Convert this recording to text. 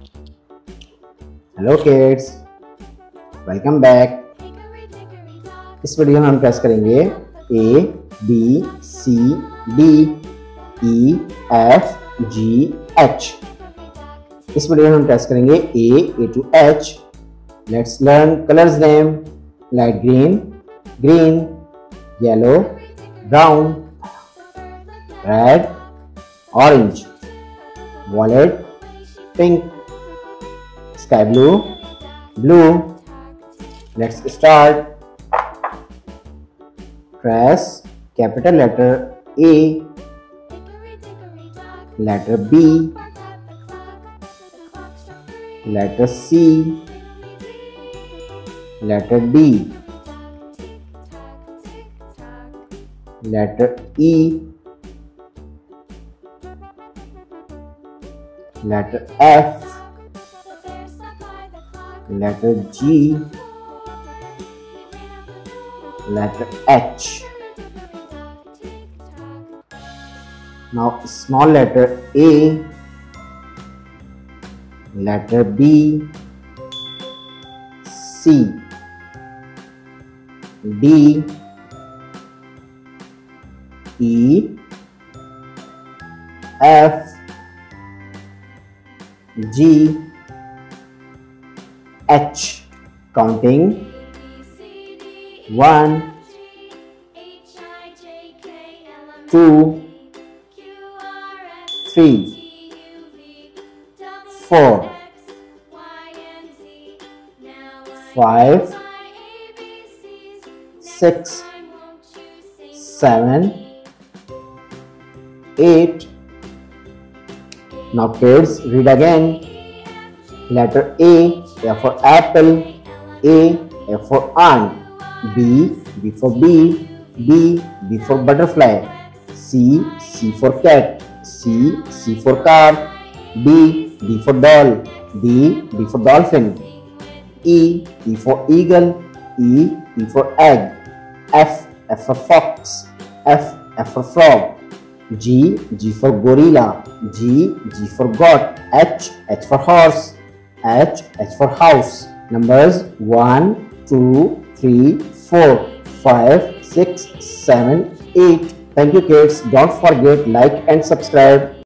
Hello kids, welcome back. इस video में हम प्रेस करेंगे A B C D E F G H। इस वीडियो में हम प्रेस करेंगे A to H। Let's learn colours name. Light green, green, yellow, brown, red, orange, violet, pink, sky blue, blue. Let's start. Press capital letter A, letter B, letter C, letter D, letter E, letter F, letter G, letter H. Now small letter A, letter B, C, D, E, F, G, H. Counting 1, 2, 3, 4, 5, 6, 7, 8. Now kids, read again. Letter A for apple, A for ant, B for bee, B for butterfly, C for cat, C for car, D for doll, D for dolphin, E for eagle, E for egg, F for fox, F for frog, G for gorilla, G for goat, H for horse, H for house. Numbers 1, 2, 3, 4, 5, 6, 7, 8. Thank you kids. Don't forget like and subscribe.